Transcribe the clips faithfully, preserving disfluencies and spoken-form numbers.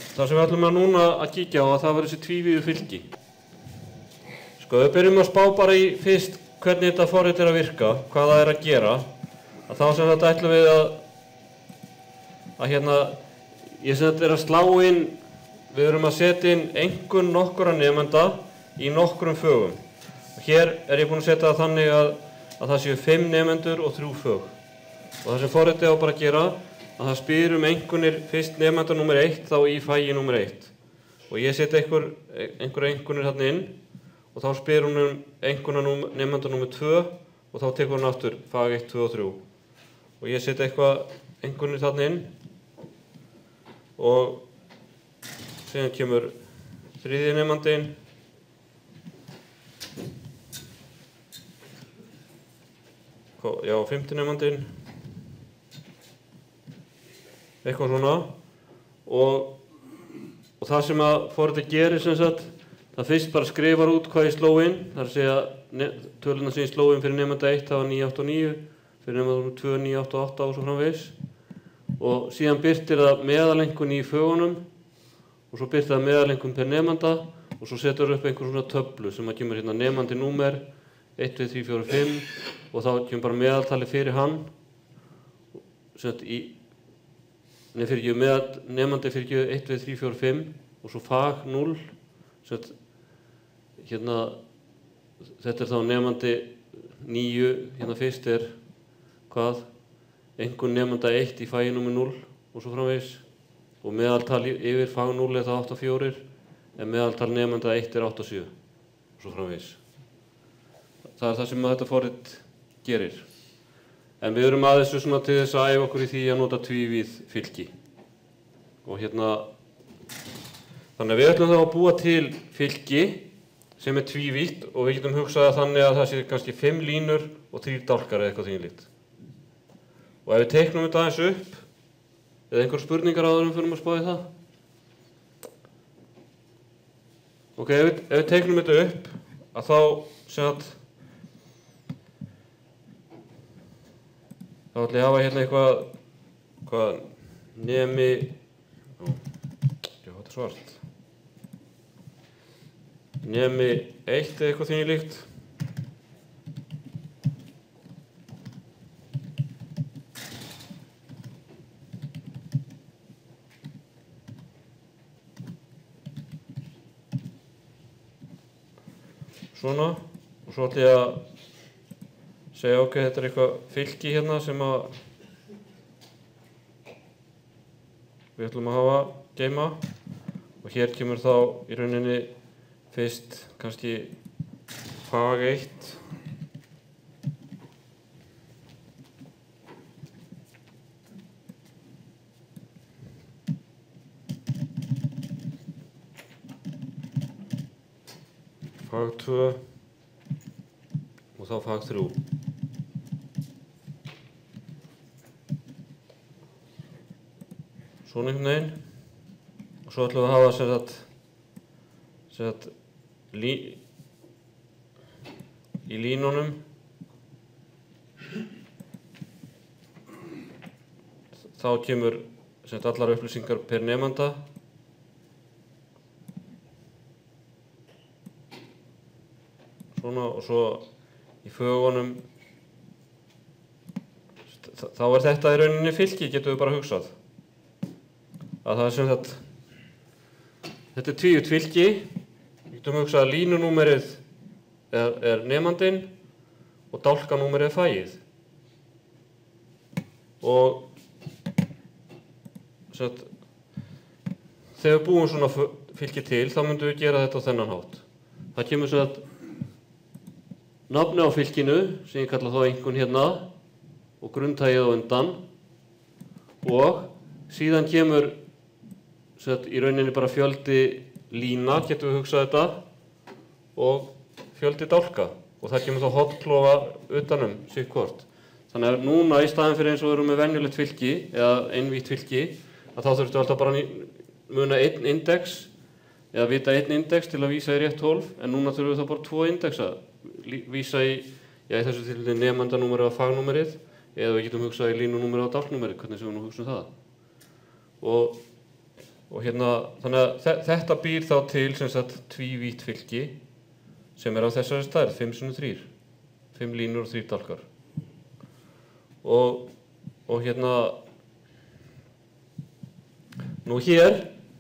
það sem við ætlum að núna að kíkja á að það verður þessi tvívíðu fylgi. Sko, við byrjum að spá bara í fyrst hvernig þetta forrit er að virka, hvað það er að gera. Að þá sem þetta ætlum við að, að hérna, ég sem þetta er að slá inn, við erum að setja inn einkunn nokkura nemenda í nokkrum fögum. Og hér er ég búinn að setja það þannig að, að það séu fimm nemendur og þrjú fög. Og það sem forritið á bara að gera, að það spyr um einkunnir fyrst nemenda númer eitt þá í fagi númer eitt. Og ég setja einhver, einhver einkunnir hérna inn og þá spyr hún um einkunna nemenda númer tvö og þá tekur hún aftur fag eitt, tvö og þrjú. Og ég setja eitthvað einkunnir þarna inn og síðan kemur þriðji nemandinn. Já, fimmti nemandinn. Eitthvað svona og, og það sem að forritið gerir sem sagt, það fyrst bara skrifar út hvað ég sló inn, það er að segja töluna sem ég sló inn fyrir nemanda eitt það var níu átta níu, fyrir nemanda tvö níu átta átta og svo framvegis og síðan birtir það meðalengun í fögunum og svo birtir það meðalengun per nemanda og svo setur upp einhver svona töflu sem að kemur hérna nemandi númer eitt, tvö, þrjú, fjögur, fimm og þá kemur bara meðaltali fyrir hann sem sagt í Nei, fyrir ekki með nefandi fyrir ekki eitt, tvö, þrjú, fjögur, fimm og svo fag núll. Hérna, þetta er þá nefandi níu, hérna fyrst er hvað? Einkunn nefanda eitt í fagi númer núll og svo framvegis. Og meðaltal yfir fag núll er það átta fjögur en meðaltal nefanda eitt er átta sjö og svo framvegis. Það er það sem þetta forrit gerir. En við erum aðeins svona til þess að æfa okkur í því að nota tvívíð fylgi. Og hérna, þannig að við ætlum þá að búa til fylgi sem er tvívítt og við getum hugsað þannig að það sé kannski fimm línur og þrír dálkar eða eitthvað þvílíkt. Og ef við teiknum þetta aðeins upp, eða einhver spurningar áður en fyrir að spá í það? Ok, ef við, ef við teiknum þetta upp, að þá sem að Þá ætla ég að hafa hérna eitthvað, hvað, nemi, ó, já, þetta er svart. Nemi eitt eða eitthvað þvílíkt. Svona, og svo ætla ég að segja ok, þetta er eitthvað fylgi hérna sem að við ætlum að hafa geyma og hér kemur þá í rauninni fyrst kannski fag eitt fag tvö og þá fag þrjú. Svona einhvern veginn og svo ætlum við að hafa sem sagt, sem sagt lí, í línunum þá kemur sem sagt allar upplýsingar per nemanda svona og svo í fögunum þá er þetta í rauninni fylgi getum við bara hugsað að það er sem sagt, þetta er tvívítt fylgi, við getum hugsað að línunúmerið er, er nemandinn og dálkanúmerið er fagið. Og sem sagt, þegar við búum svona fylgi til, þá myndum við gera þetta á þennan hátt. Það kemur sem sagt nafni á fylginu, sem ég kalla þá einkunn hérna, og grunntagið á undan, og síðan kemur Sett, í rauninni bara fjöldi lína, getum við hugsað þetta, og fjöldi dálka. Og það kemur þá hotnklofa utanum, sitt hvort. Þannig að núna í staðinn fyrir eins og við erum með venjulegt fylgi, eða einvítt fylgi, að þá þurftum við alltaf bara að muna einn index, eða vita einn index til að vísa í rétt hólf, en núna þurfum við þá bara tvo indexa, vísa í, já í þessu tilfelli nemandanúmerið og fagnúmerið, eða við getum hugsað í línunúmerið og dálknúmerið, hvernig sem við nú hugsum það. Og Og hérna, þannig að þe þetta býr þá til sem sagt tvívítt fylki sem er á þessari stærð, fimm sinnum þrír, fimm línur og þrír dálkar. Og, og hérna, nú hér,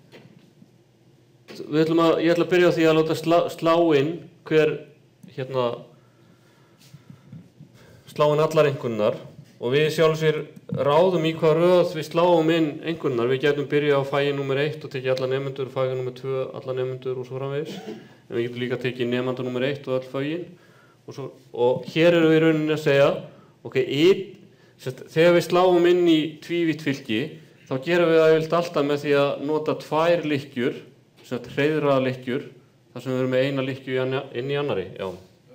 við ætlum að, ég ætla að byrja á því að láta slá, slá inn hver, hérna, slá inn allar einkunnar og við sjálf sér ráðum í hvað röð við sláum inn einkunnar. Við getum byrjað á fagi númer eitt og tekið alla nemendur, fagi númer tvö, alla nemendur og svo framvegis. En við getum líka tekið nemanda númer eitt og öll fagin. Og, svo, og hér erum við í rauninni að segja, ok, í, sest, þegar við sláum inn í tvívítt fylki, þá gerum við það alltaf með því að nota tvær lykkjur, hreiðraða lykkjur, þar sem við erum með eina lykkju inn í annari. Já.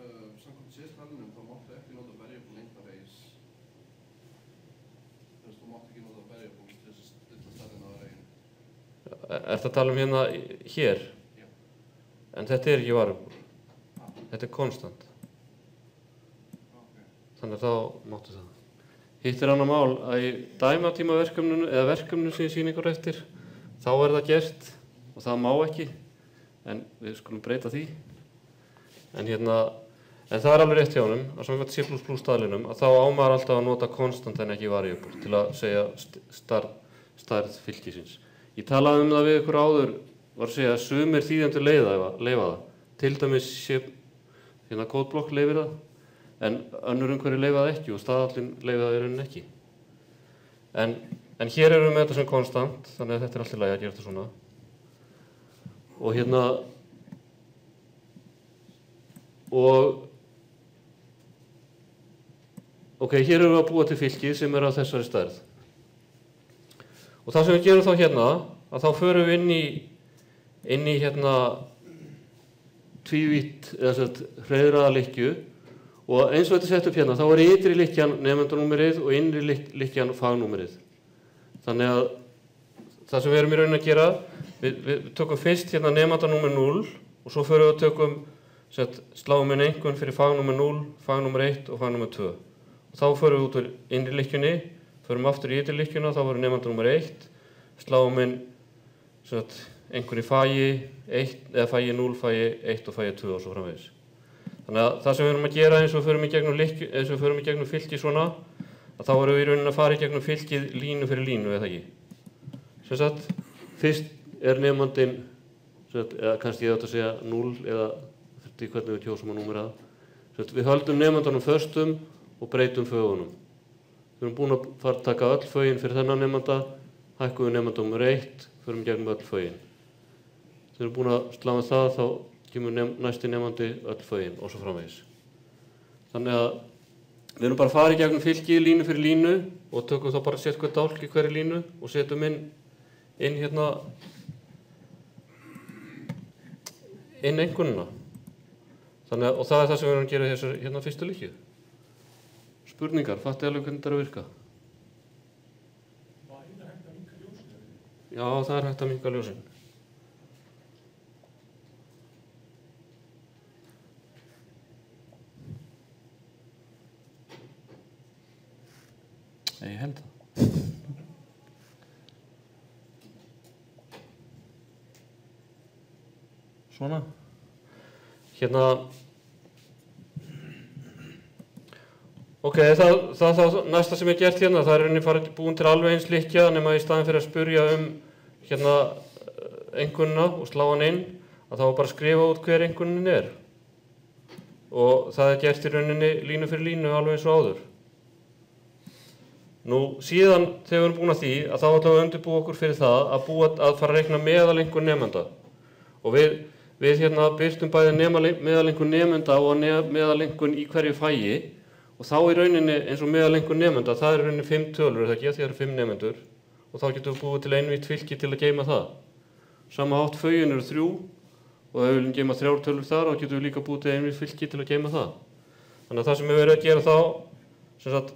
Er þetta að tala um hérna hér? Já. En þetta er ekki variable. Þetta er konstant. Okay. Þannig að þá máttu það. Hitt er annað mál að í dæmatímaverkefninu eða verkefninu sem ég sýni ykkur eftir, þá er það gert og það má ekki, en við skulum breyta því. En hérna, en það er alveg rétt hjá honum, að samkvæmt C plus plus staðlinum, að þá á maður alltaf að nota konstant en ekki variable til að segja stærð, stærð fylkisins. Ég talaði um það við ykkur áður, var að segja að sumir þýðendur leyfa það. Til dæmis sé, hérna kódblokk leyfir það, en önnur umhverfi leyfa það ekki og staðallinn leyfa það í rauninni ekki. En, en hér erum við með þetta sem konstant, þannig að þetta er alltaf lægi að gera þetta svona. Og hérna, og, ok, hér erum við að búa til fylkið sem er á þessari stærð. Og það sem við gerum þá hérna, að þá förum við inn í, inn í hérna tvívítt, eða sett hreiðraða lykkju og eins og þetta sett upp hérna, þá er ytri lykkjan nemendunúmerið og innri lykkjan fagnúmerið. Þannig að það sem við erum í rauninni að gera, við, við tökum fyrst hérna nemendunúmer núll og svo förum við að tökum, sett, sláum inn einkunn fyrir fagnúmer núll, fagnúmer eitt og fagnúmer tvö. Og þá förum við út úr innri lykkjunni, förum aftur í ytri lykkjuna, þá voru nemandi númer eitt, sláum inn einhvern í fagi eitt, eða fagi núll, fagi eitt og fagi tvö og svo framvegis. Þannig að það sem við erum að gera eins og við förum í gegnum, lykkju, eins og við förum í gegnum fylki svona, að þá erum við í rauninni að fara í gegnum fylkið línu fyrir línu, eða ekki. Sem sagt, fyrst er nemandinn, eða kannski ég átt að segja núll, eða þetta hvernig við kjósum að númera það. Við höldum nemandanum föstum og breytum fögunum. Við erum búin að fara að taka öll fögin fyrir þennan nemanda, hækkum við nemanda númer eitt, förum gegnum öll fögin. Þegar við erum búin að slá með það, þá kemur nem, næsti nemandi öll fögin og svo framvegis. Þannig að við erum bara að fara í gegnum fylkið línu fyrir línu og tökum þá bara sett hver dálk í hverju línu og setjum inn, inn hérna, inn einkunnina. Þannig að, og það er það sem við erum að gera í þessari hérna fyrstu lykkju. Spurningar, fatti alveg hvernig þetta er að virka? Já, það er hægt að minnka ljósin. Ég held það. Svona. Hérna, ok, það, það, það næsta sem er gert hérna, það er rauninni farið búin til alveg eins lykkja nema í staðinn fyrir að spurja um hérna einkunnina og slá hann inn, að þá bara skrifa út hver einkunnin er. Og það er gert í rauninni línu fyrir línu alveg eins og áður. Nú, síðan þegar við erum búin að því, að þá ætlum við að undirbúa okkur fyrir það að, búa, að fara að reikna meðalengun nemenda. Og við, við hérna birtum bæði meðalengun nemenda og meðalengun í hverju fagi. Og þá í rauninni eins og meðalengun nemenda, það er í rauninni fimm tölur, er það ekki, því það eru fimm nemendur. Og þá getum við búið til einvítt fylki til að geyma það. Sama hátt fögin eru þrjú og ef við viljum geyma þrjár tölur þar, þá getum við líka búið til einvítt fylki til að geyma það. Þannig að það sem við verðum að gera þá, sem sagt,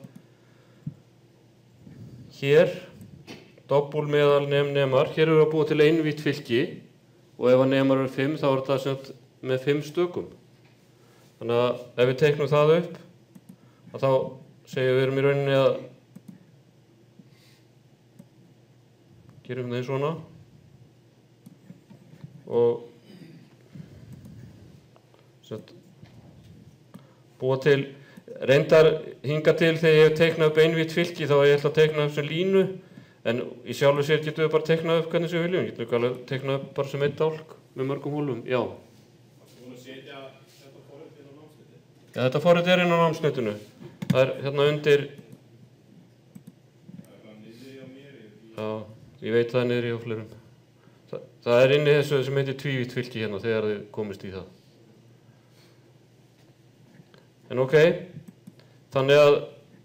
hér, doppul meðal nem nemar, hér erum við að búið til einvítt fylki og ef að nemar eru fimm, þá er það sem sagt með fimm stökum. Þannig að ef við teiknum það upp, að þá segjum við erum í rauninni að gerum það svona og Sett, búa til, reyndar hinga til þegar ég hef teiknað upp einvítt fylki þá er ég ætla að teikna upp sem línu en í sjálfu sér getum við bara teiknað upp hvernig sem við viljum, getum við alveg teiknað upp bara sem einn dálk með mörgum hólfum, já. Varstu búin að setja þetta forrit inn á námsnetinu? Já, þetta forrit er inn á námsnetinu, það er hérna undir, Það er það niðri á mér í... já, ég veit það niðri á fleirum. Það, það er inni þessu sem heitir tvívítt fylki hérna þegar þið komist í það. En ok, þannig að,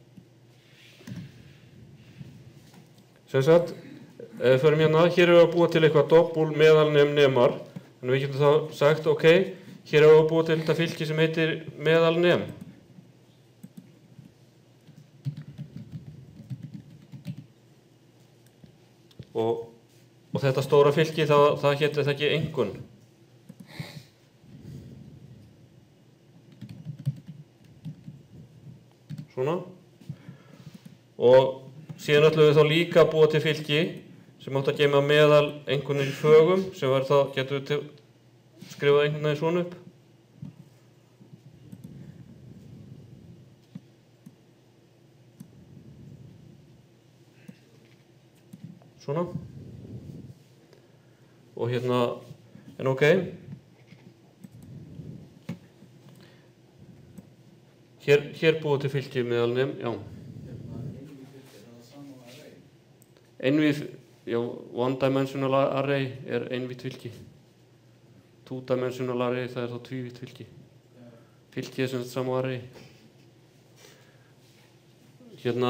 sem sagt, ef við förum hérna, hér erum við að búa til eitthvað doppul meðalnem nemar, þannig við getum þá sagt, ok, hér erum við að búa til þetta fylki sem heitir meðalnem. Og, og þetta stóra fylki, það, það heitir það ekki einkunn. Svona. Og síðan ætlum við þá líka að búa til fylki sem átt að geyma meðal einkunnir í fögum sem var þá, getum við skrifað einhvern veginn svona upp. Svona. Og hérna, en ok. Hér, hér búið til fylki meðalnem, já. Einvíð, já, one-dimensional array er einvítt fylki. Two-dimensional array, það er þá tvívítt fylki. Fylki er sem þetta sama array. Hérna,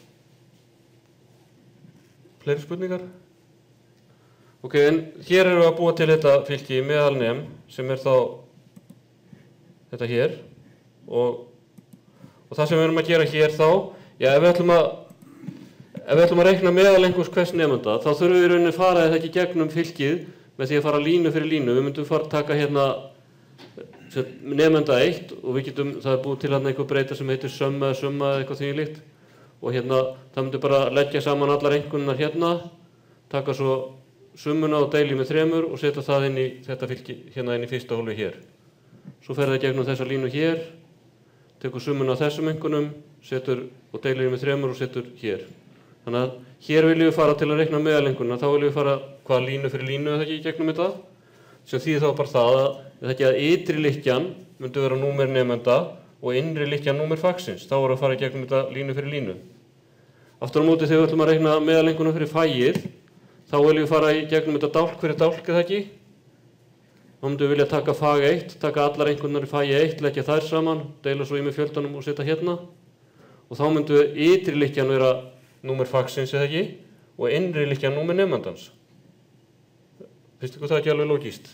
fleiri spurningar? Ok, en hér erum við að búa til þetta fylki meðalnem sem er þá þetta hér og Og það sem við erum að gera hér þá, já, ef við ætlum að, ef við ætlum að reikna meðal einhvers hvers nemanda, þá þurfum við í rauninni að fara eða ekki gegnum fylkið með því að fara línu fyrir línu. Við myndum fara að taka hérna nemanda eitt og við getum, það er búið til hérna einhver breyta sem heitir summa eða summa eða eitthvað því líkt. Og hérna, það myndum bara leggja saman allar einkunnar hérna, taka svo summuna og deili með þremur og setja það inn í þetta fylki hérna inn í fyrsta hólfi hér. Svo fer það gegnum þessa línu hér. Tekur summuna á þessum einkunnum, setur og deilir með þremur og setur hér. Þannig að hér viljum við fara til að reikna meðaleinkunnina, þá viljum við fara hvaða línu fyrir línu eða ekki í gegnum þetta, sem þýðir þá bara það að, ekki að ytri lykkjan myndi vera númer nemenda og innri lykkjan númer fagsins, þá voru að fara í gegnum þetta línu fyrir línu. Aftur á móti þegar við ætlum að reikna meðaleinkunnina fyrir fæið, þá viljum við fara í gegnum þetta dálk fyrir dálk eða ekki. Þá myndum við vilja taka fag eitt, taka allar einkunnar í fagi eitt, leggja þær saman, deila svo í með fjöldanum og setja hérna. Og þá myndum við ytri lykkjan vera númer fagsins eða ekki og innri lykkjan númer nemandans. Finnst ykkur það ekki alveg lógískt?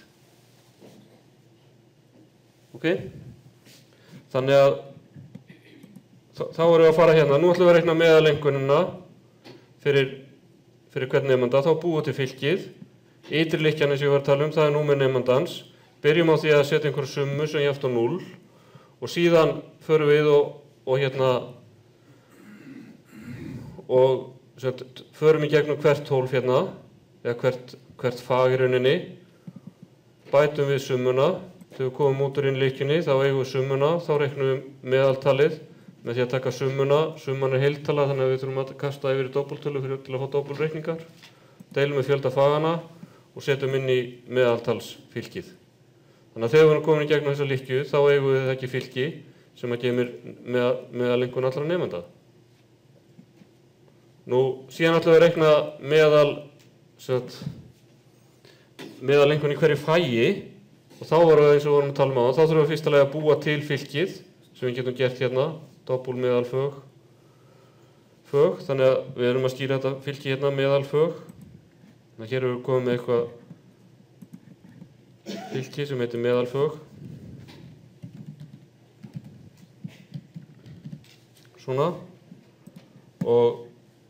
Ok? Þannig að þá erum við að fara hérna. Nú ætlum við að reikna meðaleinkunnina fyrir, fyrir hvern nemanda, þá búum við til fylkið. Ytri lykkjan sem ég var að tala um, það er númer nemandans. Byrjum á því að setja einhverju summu sem ég aftur núll og síðan förum við og, og hérna og set, förum í gegnum hvert hólf hérna eða hvert, hvert fag í rauninni, bætum við summuna. Þegar við komum út úr inn lykkjunni þá eigum við summuna, þá reiknum við meðaltalið með því að taka summuna. Summan er heiltala þannig að við þurfum að kasta yfir í doppeltölu fyrir til að fá doppelreikningar. Deilum við fjölda fagana og setjum inn í meðaltalsfylkið. Þannig að þegar við erum komin í gegnum þessa lykkju þá eigum við ekki fylki sem að geymir meðaleinkunn allra nemenda. Nú, síðan ætlum við að reikna meðal meðaleinkunn í hverju fagi og þá vorum við eins og vorum að tala um á, þá þurfum við fyrst að búa til fylkið sem við getum gert hérna, doppul meðalfög, fög, þannig að við erum að skýra þetta fylki hérna meðalfög. Þannig að hér erum við komið með eitthvað fylki sem heitir meðalfög. Svona. Og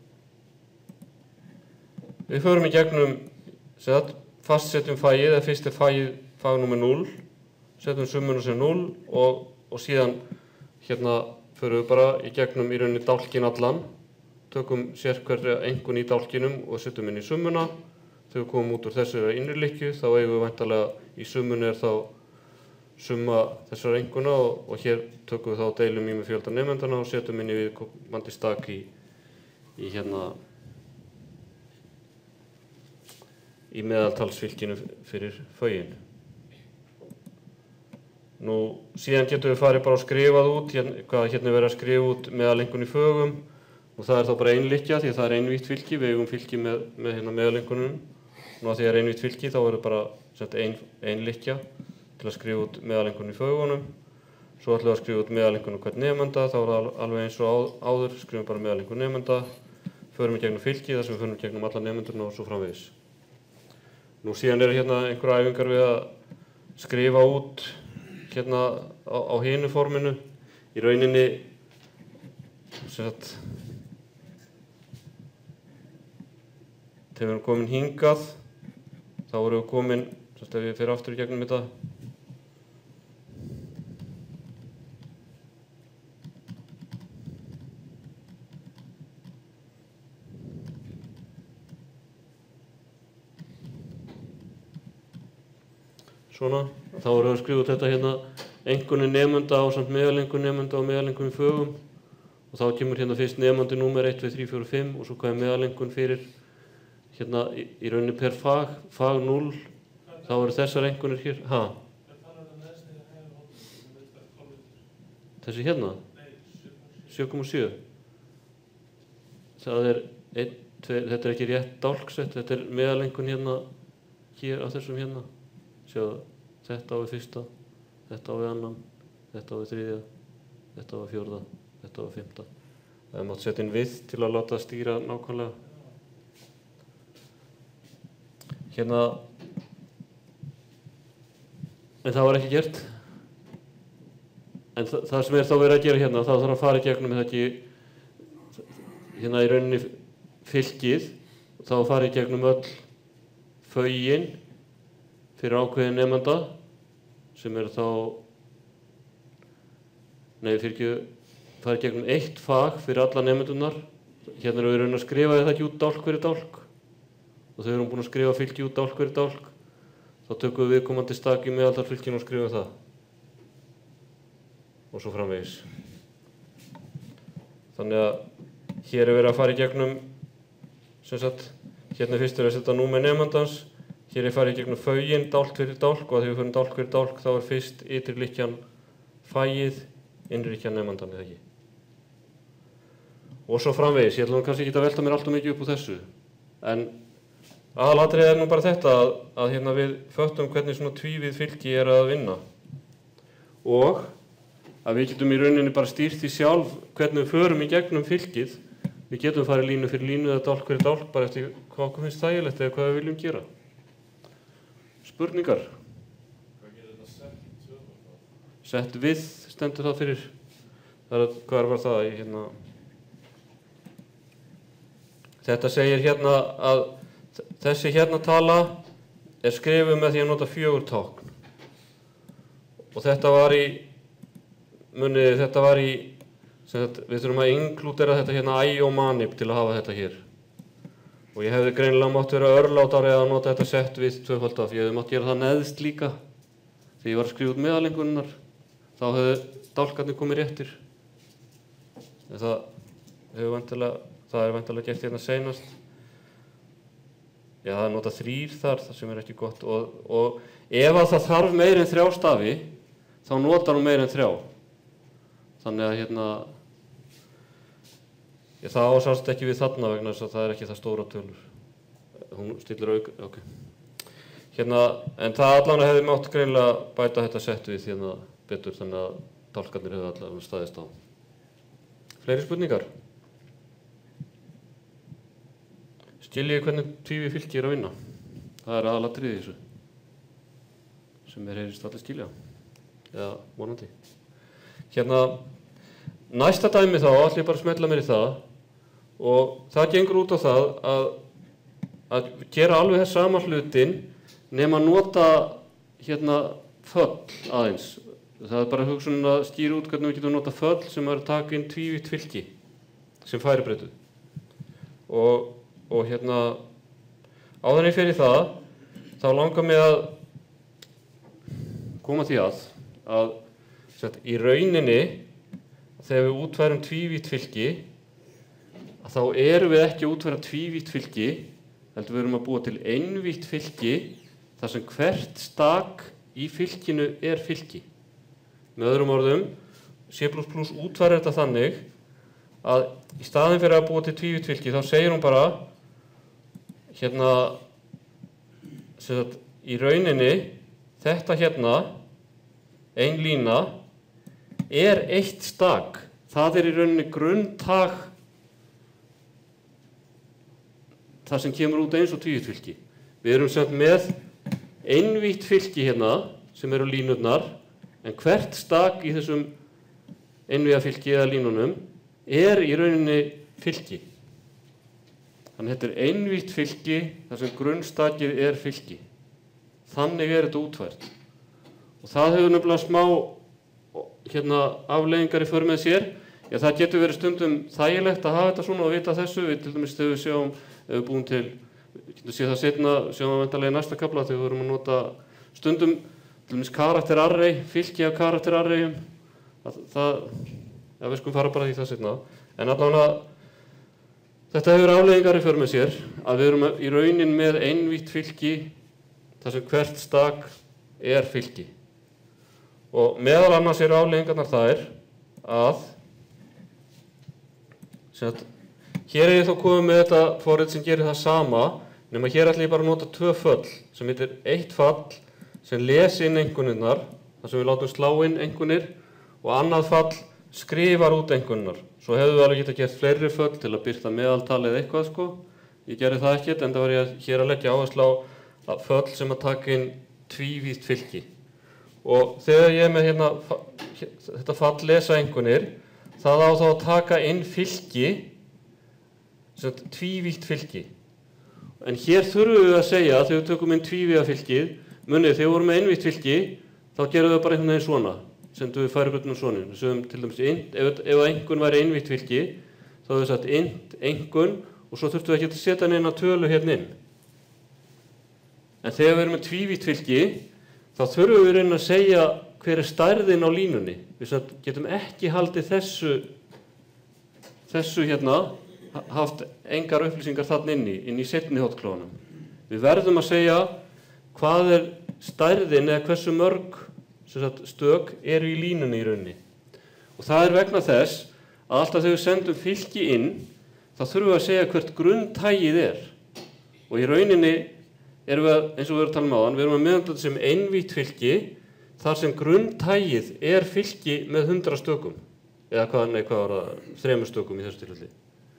við förum í gegnum, set, fastsetjum fagið, eða fyrst er fagið fag númer núll, setjum summuna sem núll og, og síðan hérna förum við bara í gegnum í rauninni dálkinn allan, tökum sérhverja einkunn í dálkinum og setjum inn í summuna. þegar við komum út úr þessari innri lykkju, þá eigum við væntanlega í summunni er þá summa þessar enguna og, og hér tökum við þá deilum í með fjölda nemendana og setjum inn í viðkomandi stak í, í hérna í meðaltalsfylkinu fyrir fögin. Nú, síðan getum við farið bara og skrifað út, hérna, hvað hérna er verið að skrifa út meðalengun í fögum og það er þá bara ein lykkja því það er einvítt fylki, við eigum fylki með, með hérna meðalengunum. Nú að því það er einvítt fylki þá verður bara sett ein, ein lykkja til að skrifa út meðalengun í fögunum. Svo ætlum við að skrifa út meðalengun hvern nemanda, þá er það alveg eins og áður, skrifum bara meðalengun nemanda, förum í gegnum fylki þar sem við förum í gegnum alla nemendurna og svo framvegis. Nú síðan eru hérna einhverja æfingar við að skrifa út hérna á, á hinu forminu. Í rauninni sem sagt þegar við erum komin hingað þá erum við komin, sem sagt ef ég fer aftur í gegnum þetta svona, þá erum við að skrifa út þetta hérna einkunni nemenda ásamt meðalengun nemenda og meðalengun í fögum og þá kemur hérna fyrst nemandi númer eitt, tvö, þrjú, fjögur, fimm og svo hvað er meðalengun fyrir hérna í, í rauninni per fag, fag núll, þá eru þessar einkunnir hér, ha? Þessi hérna? sjö komma sjö. Það er einn, tveir, þetta er ekki rétt dálksett, þetta er meðalengun hérna hér á þessum hérna. Sjáðu, þetta á við fyrsta, þetta á við annan, þetta á við þriðja, þetta á við fjórða, þetta á við fimmta. Það er mátt setja inn við til að láta stýra nákvæmlega. Hérna, en það var ekki gert. En það, það sem er þá verið að gera hérna, þá þarf að fara í gegnum þetta ekki, hérna í rauninni fylkið, þá að fara í gegnum öll fögin fyrir ákveðin nemanda sem er þá, nei fyrir ekki, fara í gegnum eitt fag fyrir alla nemendunar. Hérna erum við raun að skrifa þetta ekki út dálk fyrir dálk og þegar við erum búin að skrifa fylki út dálk fyrir dálk þá tökum við viðkomandi stak í meðaltalsfylkinu og skrifum það og svo framvegis. Þannig að hér er verið að fara í gegnum sem sagt, hérna fyrst er að setja númer nemandans. Hér er farið í gegnum fögin, dálk fyrir dálk og að því við fyrir dálk fyrir dálk þá er fyrst ytri lykkjan fagið, innri lykkjan nemandan eða ekki. Og svo framvegis, ég ætla nú kannski ekki að velta mér allt of mikið upp úr þessu. En aðalatriðið er nú bara þetta að, að hérna við föttum hvernig svona tvívið fylki er að vinna. Og að við getum í rauninni bara stýrt því sjálf hvernig við förum í gegnum fylkið. Við getum farið línu fyrir línu eða dálk fyrir dálk bara eftir hvað okkur finnst þægilegt eða hvað við viljum gera. Spurningar? Hvað getur þetta sett í tvöfald? Sett við stendur það fyrir. Það er, hvað var það í hérna? Þetta segir hérna að þessi hérna tala er skrifuð með því að nota fjögur tákn. Og þetta var í, munið þetta var í, sem sagt, við þurfum að inklúdera þetta hérna æ og manip til að hafa þetta hér. Og ég hefði greinilega mátt vera örlátari að nota þetta sett við tvöfald af. Ég hefði mátt gera það neðst líka. Þegar ég var að skrifa út meðalengunnar, þá hefði dálkarnir komið réttir. En það, hefur vantilega, það er vantilega gert hérna seinast. Já, það er notað þrír þar, það sem er ekki gott. Og, og ef að það þarf meira en þrjá stafi, þá notar hún meira en þrjá. Þannig að hérna, ég, það ásast ekki við þarna vegna þess að það er ekki það stóra tölur. Hún stillir auk, ok. Hérna, en það allan hefði mátt greinilega bæta þetta sett við hérna betur þannig að dálkarnir hefði allavega staðist á. Fleiri spurningar? Skiljið hvernig tvívið fylki er að vinna? Það er aðalatriðið í þessu. Sem er heyrist allir skilja. Eða vonandi. Hérna, næsta dæmi þá, ætlum ég bara að smetla mér í það. Og það gengur út á það að, að gera alveg þess sama hlutin nema að nota hérna föll aðeins. Það er bara hugsunin að skýra út hvernig við getum nota föll sem er að taka inn tvívítt fylki sem færibreytu. Og, og hérna áður en ég fer í það, þá langar mig að koma því að, að sagt, í rauninni, þegar við útfærum tvívítt fylki, að þá erum við ekki að útfæra tvívítt fylki, heldur við erum að búa til einvítt fylki, þar sem hvert stak í fylkinu er fylki. Með öðrum orðum, C plus plus útfærir þetta þannig að í staðinn fyrir að búa til tvívítt fylki þá segir hún bara hérna sem sagt, í rauninni þetta hérna ein lína er eitt stak. Það er í rauninni grunntag það sem kemur út eins og tvívítt fylki. Við erum sem sagt með einvítt fylki hérna sem eru línurnar en hvert stak í þessum einvíða fylki eða línunum er í rauninni fylki. Þannig þetta er einvítt fylki þar sem grunnstakið er fylki. Þannig er þetta útfært. Og það hefur nefnilega smá hérna, afleiðingar í för með sér. Já, það getur verið stundum þægilegt að hafa þetta svona og vita þessu. Við til dæmis þegar við sjáum, ef við búum til, við getum séð það seinna, sjáum við vendarlega í næsta kafla þegar við vorum að nota stundum, til dæmis karakter array, fylki af karakter arrayum. Það, það, ja, við skulum fara bara í það seinna. En allavega, þetta hefur afleiðingar í för með sér að við erum í raunin með einvítt fylki þar sem hvert stak er fylki. Og meðal annars eru afleiðingarnar þær að sem að hér er ég þá komið með þetta forrit sem gerir það sama, nema hér ætla ég bara að nota tvö föll sem heitir eitt fall sem lesi inn einkunnirnar, þar sem við látum slá inn einkunnir og annað fall skrifar út einkunnirnar. Svo hefðu við alveg getað gert fleiri föll til að birta meðaltal eða eitthvað sko. Ég gerði það ekkert, en það var ég hér að leggja áherslu á að föll sem að taka inn tvívítt fylki. Og þegar ég er með hérna, þetta fall lesa einkunnir, það á þá að taka inn fylki, sem tvívítt fylki. En hér þurfum við að segja að þegar við tökum inn tvívíða fylkið, munið þegar við vorum með einvítt fylki, þá gerum við bara einhvern veginn svona, sendum við færibreytunum svona. Við sögum til dæmis int, ef, ef einhvern væri einvítt fylki, þá hefur við sagt int, einhvern, og svo þurftum við ekki að setja neina tölu hérna inn. En þegar við erum með tvívítt fylki, þá þurfum við reyna að segja hver er stærðin á línunni. Við getum ekki haldið þessu, þessu hérna, haft engar upplýsingar þarna inni, inn í seinni hotklóðanum. Við verðum að segja hvað er stærðin eða hversu mörg sagt, stök eru í línunni í rauninni. Og það er vegna þess að alltaf þegar við sendum fylki inn, þá þurfum við að segja hvert grunntagið er. Og í rauninni erum við, eins og við erum að tala um áðan, við erum að meðhandla þetta sem einvítt fylki, þar sem grunntagið er fylki með hundrað stökum. Eða hvað, nei, hvað var það, þremur stökum í þessu tilfelli.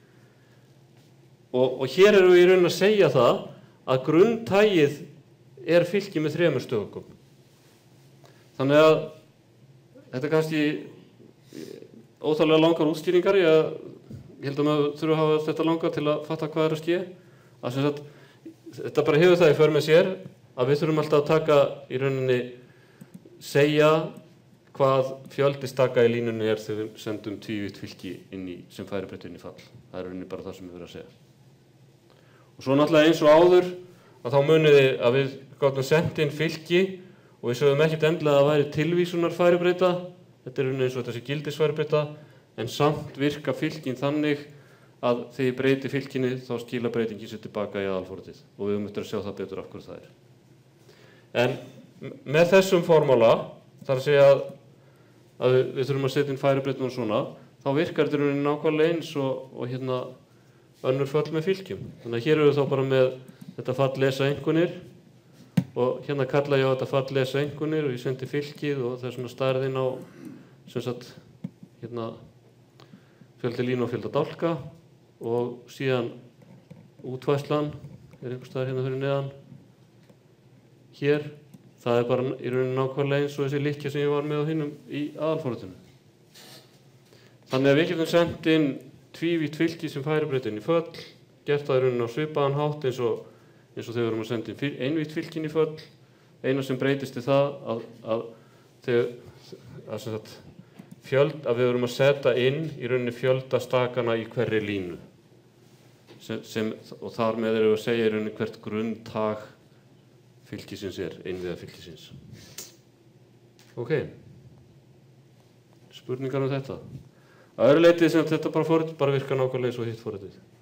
Og, og hér erum við í rauninni að segja það að grunntagið er fylki með þremur stökum. Þannig að þetta er kannski óþarflega langar útstýringar. Ég, ég held að maður þurfa að hafa þetta langar til að fatta hvað er að ske. Að sem sagt, þetta bara hefur það í för með sér að við þurfum alltaf að taka í rauninni segja hvað fjöldi staka í línunni er þegar við sendum tvívítt fylki inn í sem færibreytu inn í fall. Það er rauninni bara það sem við verðum að segja. Og svo náttúrulega eins og áður að þá muniði að við gátum sendt inn fylki og við sögum ekkert endilega að það væri tilvísunar færibreyta. Þetta er rauninni eins og þessi gildisfæribreyta, en samt virka fylkin þannig að þegar ég breyti fylkinni þá skila breytingin sér tilbaka í aðalforritið og við höfum eftir að sjá það betur af hverju það er. En með þessum formála, þar að segja að, að við, við þurfum að setja inn færibreytuna og svona, þá virkar þetta rauninni nákvæmlega eins og, og hérna önnur föll með fylkjum. Þannig að hér eru við þá bara með þetta fall lesa einkunnir og hérna kalla ég á þetta fall lesa einkunnir og ég sendi fylkið og það er svona stærðin á sem sagt hérna fjöldi línu og fjölda dálka og síðan útvæslan er einhvers staðar hérna fyrir neðan. Hér, það er bara í rauninni nákvæmlega eins og þessi lykkja sem ég var með á hinum í aðalforritinu. Þannig að við getum sendt inn tvívítt fylki sem færibreyta inn í föll, gert það í rauninni á svipaðan hátt eins og, eins og þegar við erum að senda inn einvítt fylkin í föll. Eina sem breytist er það að, að, þegar, að, að, fjöld, að við erum að setja inn í rauninni fjölda stakana í hverri línu. sem, sem, og þar með erum við að segja í rauninni hvert grunntag fylgisins er, innviða fylgisins. Ok. Spurningar um þetta? Að öðru leyti sem þetta bara forrit bara virkar nákvæmlega eins og hitt forritið.